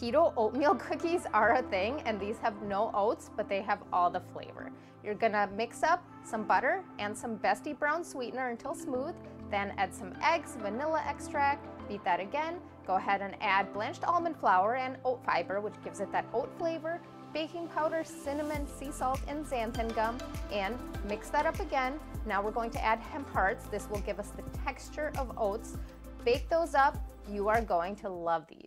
Keto oatmeal cookies are a thing, and these have no oats, but they have all the flavor. You're gonna mix up some butter and some Bestie brown sweetener until smooth, then add some eggs, vanilla extract, beat that again. Go ahead and add blanched almond flour and oat fiber, which gives it that oat flavor, baking powder, cinnamon, sea salt, and xanthan gum, and mix that up again. Now we're going to add hemp hearts. This will give us the texture of oats. Bake those up. You are going to love these.